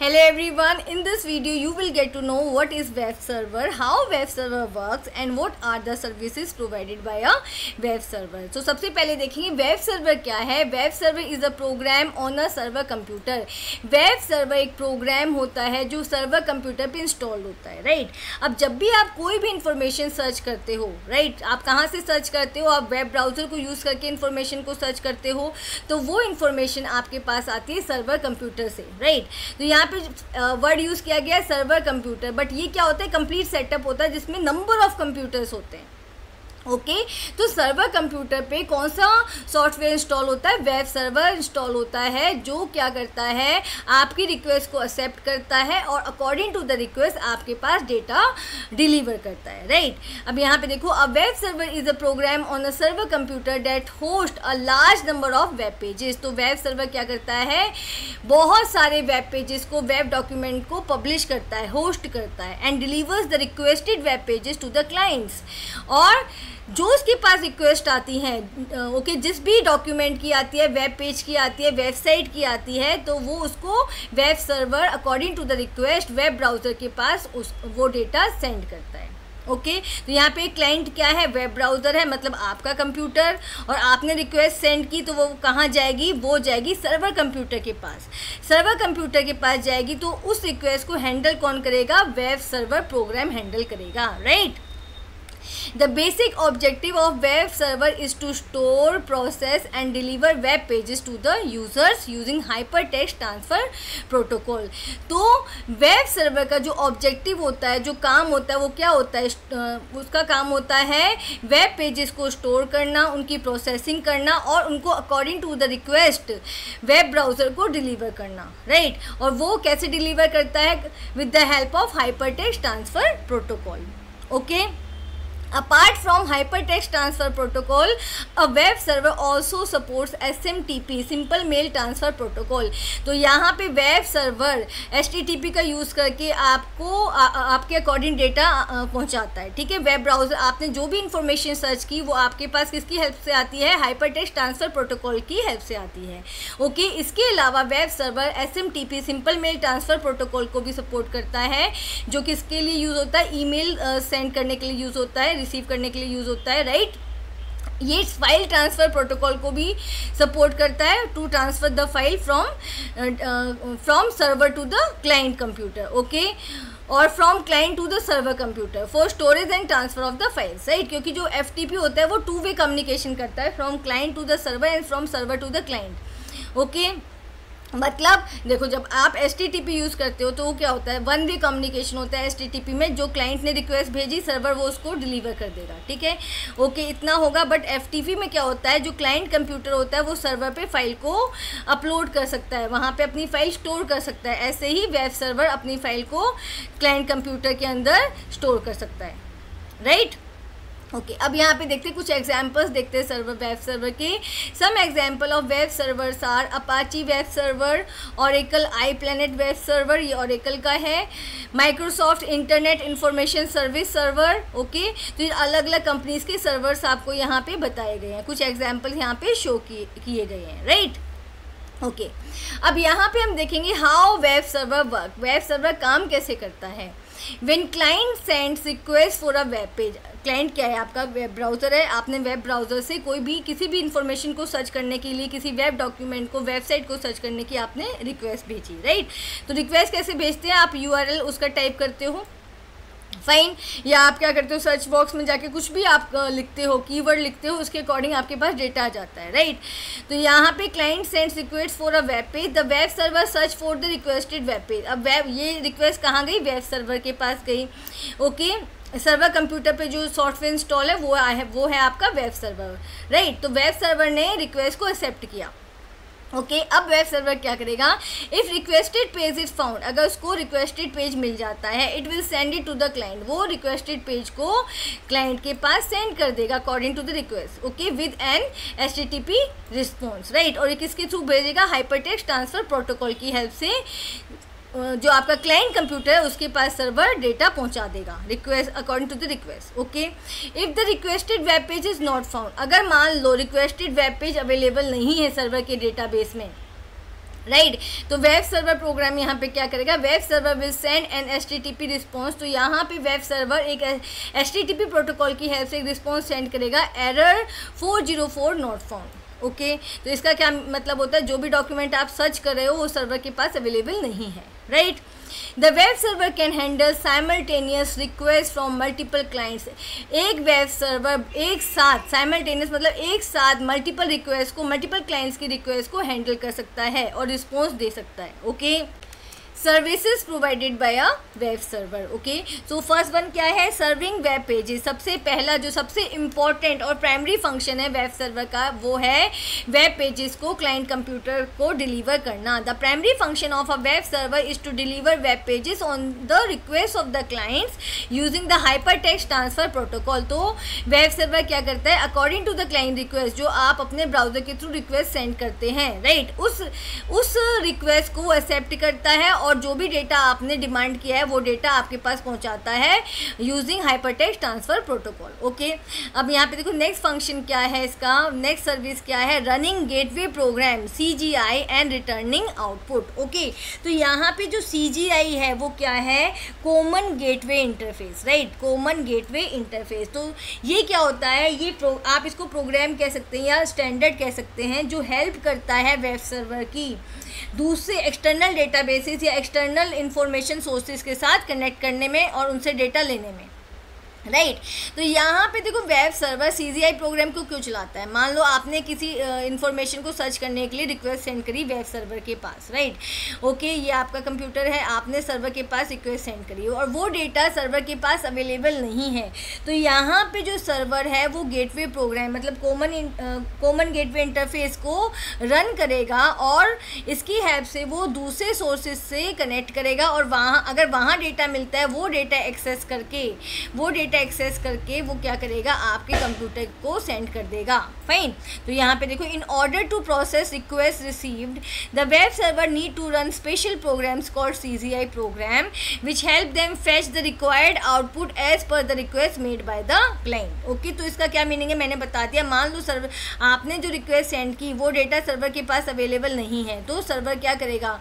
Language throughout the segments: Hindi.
Hello everyone, in this video you will get to know what is web server, how web server works and what are the services provided by a web server. So सबसे पहले देखेंगे web server क्या है. Web server is a program on a server computer. Web server एक प्रोग्राम होता है जो सर्वर कंप्यूटर पे इंस्टॉल होता है, राइट. अब जब भी आप कोई भी इंफॉर्मेशन सर्च करते हो, राइट, आप कहाँ से सर्च करते हो, आप वेब ब्राउज़र को यूज़ करके इंफॉर्मेशन को सर्च करते हो, तो वो इंफॉर्मेशन आपके पास आती है सर्वर कंप्यूटर से, राइट. तो यहाँ पे वर्ड यूज़ किया गया है सर्वर कंप्यूटर, बट ये क्या होता है, कंप्लीट सेटअप होता है जिसमें नंबर ऑफ कंप्यूटर्स होते हैं. ओके तो सर्वर कंप्यूटर पे कौन सा सॉफ्टवेयर इंस्टॉल होता है, वेब सर्वर इंस्टॉल होता है, जो क्या करता है, आपकी रिक्वेस्ट को एक्सेप्ट करता है और अकॉर्डिंग टू द रिक्वेस्ट आपके पास डेटा डिलीवर करता है, राइट. अब यहाँ पे देखो, a web server is a program on a server computer that host a large number of web pages. तो वेब सर्वर क्या करता है, बहुत सारे वेब पेजेस को, वेब डॉक्यूमेंट को पब्लिश करता है, होस्ट करता है and delivers the requested web pages to the clients. और जो उसके पास रिक्वेस्ट आती हैं, ओके, जिस भी डॉक्यूमेंट की आती है, वेब पेज की आती है, वेबसाइट की आती है, तो वो उसको web server according to the request web browser के पास वो डेटा सेंड करता है. ओके तो यहाँ पे क्लाइंट क्या है, वेब ब्राउज़र है, मतलब आपका कंप्यूटर, और आपने रिक्वेस्ट सेंड की तो वो कहाँ जाएगी, वो जाएगी सर्वर कंप्यूटर के पास. सर्वर कंप्यूटर के पास जाएगी तो उस रिक्वेस्ट को हैंडल कौन करेगा, वेब सर्वर प्रोग्राम हैंडल करेगा, right. The basic objective of web server is to store, process and deliver web pages to the users using hypertext transfer protocol. तो web server का जो ऑब्जेक्टिव होता है, जो काम होता है, वो क्या होता है, उसका काम होता है वेब पेजेस को स्टोर करना, उनकी प्रोसेसिंग करना और उनको according to the request web browser को डिलीवर करना, राइट. और वो कैसे डिलीवर करता है, with the help of hypertext transfer protocol. Okay Apart from hypertext transfer protocol, a web server also supports SMTP, Simple Mail Transfer Protocol. तो यहाँ पे वेब सर्वर HTTP का यूज़ करके आपको आपके अकॉर्डिंग डेटा पहुँचाता है, ठीक है. वेब ब्राउज़र, आपने जो भी इंफॉर्मेशन सर्च की वो आपके पास किसकी हेल्प से आती है, हाइपरटेक्स्ट ट्रांसफ़र प्रोटोकॉल की हेल्प से आती है. ओके इसके अलावा web server SMTP, simple mail transfer protocol को भी सपोर्ट करता है, जो किसके लिए यूज़ होता है, ईमेल सेंड करने के लिए यूज़ होता है, रिसीव करने के लिए यूज़ होता है, राइट. ये फाइल ट्रांसफ़र प्रोटोकॉल को भी सपोर्ट करता है, to transfer the file from server to the client computer, okay, और from client to the server computer for storage and transfer of the files, right. क्योंकि जो FTP होता है वो टू वे कम्युनिकेशन करता है, from client to the server and from server to the client. Okay मतलब देखो, जब आप HTTP यूज़ करते हो तो वो क्या होता है, वन वे कम्युनिकेशन होता है HTTP में. जो क्लाइंट ने रिक्वेस्ट भेजी, सर्वर वो उसको डिलीवर कर देगा, ठीक है. ओके इतना होगा. बट FTP में क्या होता है, जो क्लाइंट कंप्यूटर होता है वो सर्वर पे फाइल को अपलोड कर सकता है, वहाँ पे अपनी फ़ाइल स्टोर कर सकता है. ऐसे ही वेब सर्वर अपनी फ़ाइल को क्लाइंट कंप्यूटर के अंदर स्टोर कर सकता है, राइट. ओके अब यहाँ पे देखते हैं कुछ एग्जांपल्स, देखते हैं सर्वर वेब सर्वर के. Some example of web servers are Apache web server, Oracle iPlanet web server, ये ओरेकल का है. Microsoft internet information service server. Okay तो ये अलग अलग कंपनीज़ के सर्वर्स आपको यहाँ पे बताए गए हैं, कुछ एग्जाम्पल यहाँ पे शो किए गए हैं, राइट. ओके अब यहाँ पे हम देखेंगे how web server work. Web server काम कैसे करता है. When client sends request for a web page, client क्या है, आपका वेब ब्राउज़र है. आपने वेब ब्राउज़र से कोई भी किसी भी इंफॉर्मेशन को सर्च करने के लिए, किसी वेब डॉक्यूमेंट को, वेबसाइट को सर्च करने की आपने रिक्वेस्ट भेजी, राइट. तो रिक्वेस्ट कैसे भेजते हैं, आप URL उसका टाइप करते हो, फाइन, या आप क्या करते हो, सर्च बॉक्स में जाके कुछ भी आप लिखते हो, कीवर्ड लिखते हो, उसके अकॉर्डिंग आपके पास डेटा आ जाता है, राइट. तो यहाँ पे client sends request for a web page, the web server search for the requested web page. अब ये रिक्वेस्ट कहाँ गई, वेब सर्वर के पास गई. ओके सर्वर कंप्यूटर पे जो सॉफ्टवेयर इंस्टॉल है वो है आपका वेब सर्वर, राइट. तो वेब सर्वर ने रिक्वेस्ट को एक्सेप्ट किया. ओके अब वेब सर्वर क्या करेगा, if requested page is found, अगर उसको रिक्वेस्टेड पेज मिल जाता है, it will send it to the client, वो रिक्वेस्टेड पेज को क्लाइंट के पास सेंड कर देगा according to the request, okay, with an HTTP response, right. और ये किसके थ्रू भेजेगा, हाइपरटेक्स्ट ट्रांसफ़र प्रोटोकॉल की हेल्प से जो आपका क्लाइंट कंप्यूटर है उसके पास सर्वर डेटा पहुंचा देगा, request according to the request. Okay if the requested web page is not found, अगर मान लो रिक्वेस्टेड वेब पेज अवेलेबल नहीं है सर्वर के डेटाबेस में, राइट तो वेब सर्वर प्रोग्राम यहाँ पे क्या करेगा, web server will send an HTTP response. तो यहाँ पे वेब सर्वर एक HTTP प्रोटोकॉल की हेल्प से एक रिस्पॉन्स सेंड करेगा, एरर 404 नॉट फाउंड। ओके, तो इसका क्या मतलब होता है, जो भी डॉक्यूमेंट आप सर्च कर रहे हो वो सर्वर के पास अवेलेबल नहीं है। Right the web server can handle simultaneous request from multiple clients. एक वेब सर्वर एक साथ, साइमल्टेनियस मतलब एक साथ मल्टीपल रिक्वेस्ट को, मल्टीपल क्लाइंट्स की रिक्वेस्ट को हैंडल कर सकता है और रिस्पॉन्स दे सकता है। Okay, services provided by a web server. Okay, so first one क्या है, सर्विंग वेब पेजेस। सबसे पहला जो सबसे इम्पॉर्टेंट और प्राइमरी फंक्शन है वेब सर्वर का वो है वेब पेजेस को क्लाइंट कंप्यूटर को डिलीवर करना। The primary function of a web server is to deliver web pages on the request of the clients using the hyper text transfer protocol. तो वेब सर्वर क्या करता है, according to the client request, जो आप अपने ब्राउजर के थ्रू रिक्वेस्ट सेंड करते हैं, राइट, उस रिक्वेस्ट को एक्सेप्ट करता है और जो भी डेटा आपने डिमांड किया है वो डेटा आपके पास पहुंचाता है using hypertext transfer protocol. Okay, अब यहाँ पे देखो नेक्स्ट फंक्शन क्या है इसका, नेक्स्ट सर्विस क्या है, running gateway program CGI and returning output. Okay, तो यहाँ पे जो CGI है वो क्या है, common gateway interface, right, common gateway interface. तो ये क्या होता है, ये आप इसको प्रोग्राम कह सकते हैं या स्टैंडर्ड कह सकते हैं, जो हेल्प करता है वेब सर्वर की दूसरे एक्सटर्नल डेटाबेसेस या एक्सटर्नल इंफॉर्मेशन सोर्सेज के साथ कनेक्ट करने में और उनसे डेटा लेने में। राइट तो यहाँ पे देखो वेब सर्वर CGI प्रोग्राम को क्यों चलाता है, मान लो आपने किसी इंफॉर्मेशन को सर्च करने के लिए रिक्वेस्ट सेंड करी वेब सर्वर के पास, राइट, ओके, ये आपका कंप्यूटर है, आपने सर्वर के पास रिक्वेस्ट सेंड करी और वो डेटा सर्वर के पास अवेलेबल नहीं है। तो यहाँ पे जो सर्वर है वो गेटवे प्रोग्राम मतलब कॉमन गेटवे इंटरफेस को रन करेगा और इसकी हेल्प से वो दूसरे सोर्सेज से कनेक्ट करेगा और वहाँ अगर वहाँ डेटा मिलता है वो डेटा एक्सेस करके वो क्या करेगा, आपके कंप्यूटर को सेंड कर देगा। फाइन, तो यहाँ पे देखो, in order to process request received the web server need to run special programs called CGI program which help them fetch the required output as per the request made by the client. Okay, तो इसका क्या मीनिंग है मैंने बता दिया। मान लो सर्वर आपने जो रिक्वेस्ट सेंड की वो डेटा सर्वर के पास अवेलेबल नहीं है, तो सर्वर क्या करेगा,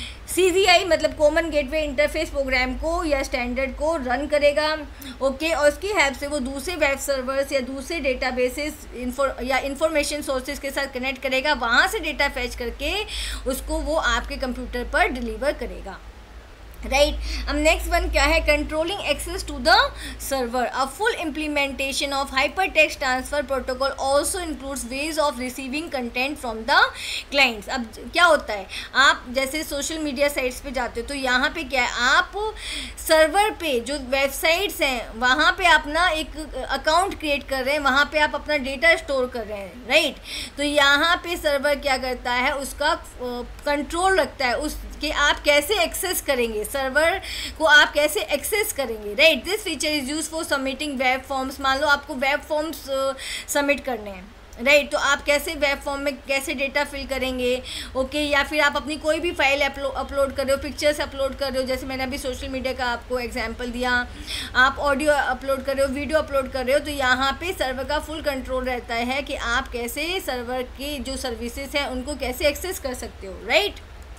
CGI मतलब कॉमन गेटवे इंटरफेस प्रोग्राम को या स्टैंडर्ड को रन करेगा। ओके, और उसकी हेल्प से वो दूसरे वेब सर्वर्स या दूसरे डेटाबेसेस या इंफॉर्मेशन सोर्सेज के साथ कनेक्ट करेगा, वहाँ से डेटा फैच करके उसको वो आपके कंप्यूटर पर डिलीवर करेगा। राइट, अब नेक्स्ट वन क्या है, controlling access to the server. A full implementation of hyper text transfer protocol also includes ways of receiving content from the clients. अब क्या होता है, आप जैसे सोशल मीडिया साइट्स पे जाते हो तो यहाँ पे क्या है, आप सर्वर पे जो वेबसाइट्स हैं वहाँ पे अपना एक अकाउंट क्रिएट कर रहे हैं, वहाँ पे आप अपना डेटा स्टोर कर रहे हैं, राइट, तो यहाँ पे सर्वर क्या करता है, उसका कंट्रोल रखता है उसके आप कैसे एक्सेस करेंगे, सर्वर को आप कैसे एक्सेस करेंगे। Right, this feature is use for submitting web forms. मान लो आपको वेब फॉर्म्स सबमिट करने हैं, राइट, तो आप कैसे वेब फॉर्म में कैसे डेटा फिल करेंगे। ओके, या फिर आप अपनी कोई भी फाइल अपलोड कर रहे हो, पिक्चर्स अपलोड कर रहे हो, जैसे मैंने अभी सोशल मीडिया का आपको एग्जांपल दिया, आप ऑडियो अपलोड कर रहे हो, वीडियो अपलोड कर रहे हो, तो यहाँ पे सर्वर का फुल कंट्रोल रहता है कि आप कैसे सर्वर की जो सर्विसेज हैं उनको कैसे एक्सेस कर सकते हो। Right,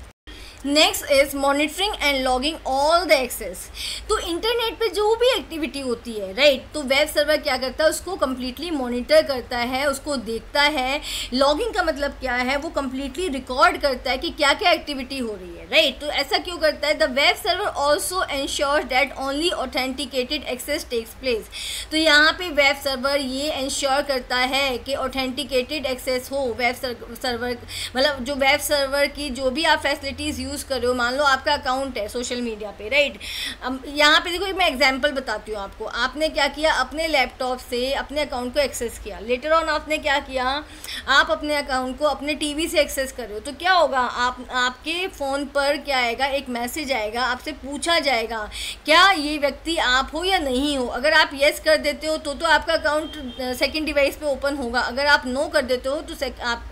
next is monitoring and logging all the access. तो इंटरनेट पे जो भी एक्टिविटी होती है, राइट, तो वेब सर्वर क्या करता है, उसको कम्प्लीटली मॉनिटर करता है, उसको देखता है। लॉगिंग का मतलब क्या है, वो कम्प्लीटली रिकॉर्ड करता है कि क्या क्या एक्टिविटी हो रही है। राइट, तो ऐसा क्यों करता है, the web server also ensure that only authenticated access takes place. तो यहाँ पे वेब सर्वर ये इंश्योर करता है कि ऑथेंटिकेटेड एक्सेस हो। वेब सर्वर मतलब जो वेब सर्वर की जो भी आप फैसिलिटीज़ यूज़ कर रहे हो, मान लो आपका अकाउंट है सोशल मीडिया पे, राइट, अब यहाँ पे देखो मैं एग्जांपल बताती हूँ आपको। आपने क्या किया, अपने लैपटॉप से अपने अकाउंट को एक्सेस किया, लेटर ऑन आपने क्या किया, आप अपने अकाउंट को अपने टीवी से एक्सेस कर रहे हो, तो क्या होगा, आपके फ़ोन पर क्या आएगा, एक मैसेज आएगा, आपसे पूछा जाएगा क्या ये व्यक्ति आप हो या नहीं हो। अगर आप येस कर देते हो तो आपका अकाउंट सेकेंड डिवाइस पे ओपन होगा, अगर आप नो कर देते हो तो आप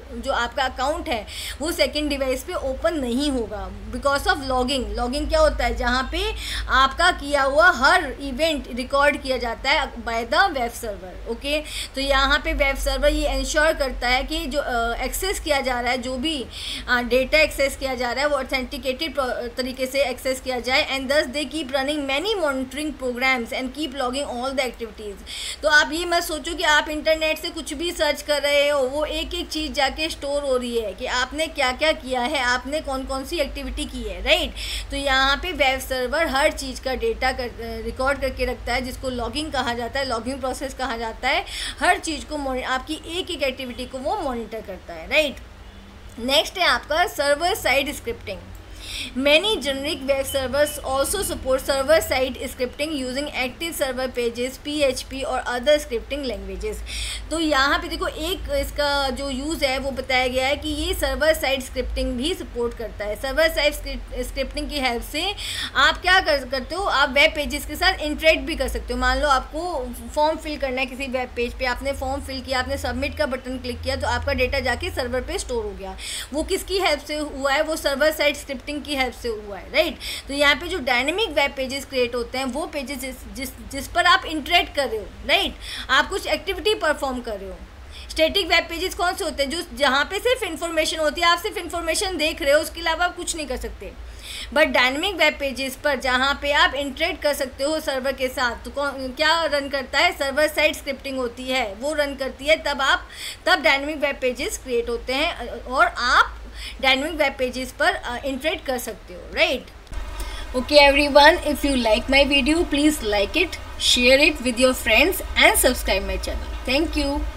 जो आपका अकाउंट है वो सेकेंड डिवाइस पे ओपन नहीं होगा बिकॉज ऑफ लॉगिंग। लॉगिंग क्या होता है, जहाँ पे आपका किया हुआ हर इवेंट रिकॉर्ड किया जाता है by the web server. Okay, तो यहाँ पे वेब सर्वर ये इंश्योर करता है कि जो एक्सेस किया जा रहा है, जो भी डेटा एक्सेस किया जा रहा है वो ऑथेंटिकेटेड तरीके से एक्सेस किया जाए, and thus they keep running many monitoring programs and keep logging all the activities. तो आप ये मत सोचो कि आप इंटरनेट से कुछ भी सर्च कर रहे हो, वो एक एक चीज़ जाके स्टोर हो रही है कि आपने क्या क्या किया है, आपने कौन कौन सी एक्टिविटी की है, राइट। तो यहाँ पे वेब सर्वर हर चीज़ का डेटा रिकॉर्ड करके रखता है, जिसको लॉगिंग कहा जाता है, लॉगिंग प्रोसेस कहा जाता है। हर चीज़ को आपकी एक एक एक्टिविटी को वो मॉनिटर करता है, राइट। नेक्स्ट है आपका server side scripting. Many generic web servers also support server-side scripting using active server pages, PHP और other scripting languages। तो यहाँ पे देखो एक इसका जो यूज़ है वो बताया गया है कि ये सर्वर साइड स्क्रिप्टिंग भी सपोर्ट करता है। सर्वर साइड स्क्रिप्टिंग की हेल्प से आप क्या करते हो, आप वेब पेजेस के साथ इंटरेक्ट भी कर सकते हो। मान लो आपको फॉर्म फिल करना है किसी वेब पेज पे, आपने फॉर्म फिल किया, आपने सबमिट का बटन क्लिक किया, तो आपका डेटा जाके सर्वर पे स्टोर हो गया। वो किसकी हेल्प से हुआ है, वो सर्वर साइड स्क्रिप्टिंग की हेल्प से हुआ है, राइट। तो यहाँ पे जो डायनेमिक वेब पेजेस क्रिएट होते हैं वो पेजेस जिस पर आप इंटरेक्ट कर रहे हो, राइट, आप कुछ एक्टिविटी परफॉर्म कर रहे हो। स्टैटिक वेब पेजेस कौन से होते हैं, जो जहाँ पे सिर्फ इन्फॉर्मेशन होती है, आप सिर्फ इन्फॉर्मेशन देख रहे हो, उसके अलावा आप कुछ नहीं कर सकते। बट डायनेमिक वेब पेजेस पर जहाँ पे आप इंटरेक्ट कर सकते हो सर्वर के साथ, तो क्या रन करता है, सर्वर साइड स्क्रिप्टिंग होती है, वो रन करती है, तब डायनेमिक वेब पेजेस क्रिएट होते हैं और आप डायनेमिक वेब पेजेस पर इंटरेक्ट कर सकते हो, right. Okay everyone, if you like my video please like it, share it with your friends and subscribe my channel. Thank you.